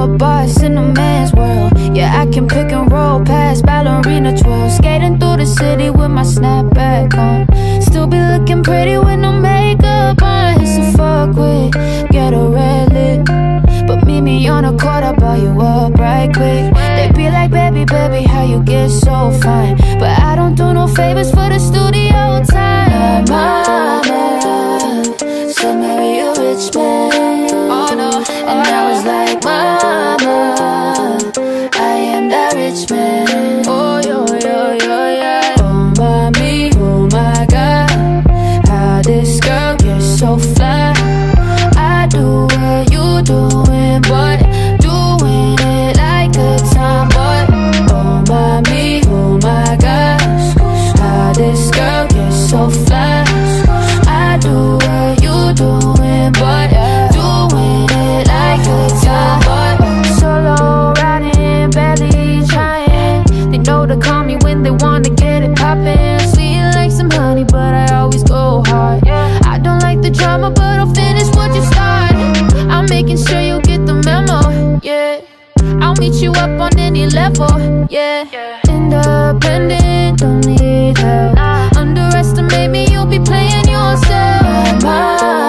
a boss in a man's world. Yeah, I can pick and roll past ballerina twirl. Skating through the city with my snapback on. Still be looking pretty with no makeup on. It's a fuck with, get a red lip. But meet me on the court, I'll buy you up right quick. They be like, baby, baby, how you get so fine? But I don't do no favors for the studio time. My mama said marry a rich man. Oh no, and I was like, mama, I am that rich man. Oh yo, yo, yo, yeah. Oh mommy, oh my God, how this girl gets so fly. I do what you doing, but doing it like a tomboy. Oh mommy, oh my gosh, how this girl gets so fly. I do what you doing, but doing it like a tomboy. Solo riding, barely trying. They know to call me when they wanna get it poppin'. Sweet like some honey, but I always go hard. I don't like the drama, but I'll finish what you started. I'm making sure you get the memo, yeah. I'll meet you up on any level, yeah. Independent, don't need help. Underestimate me, you'll be playing yourself.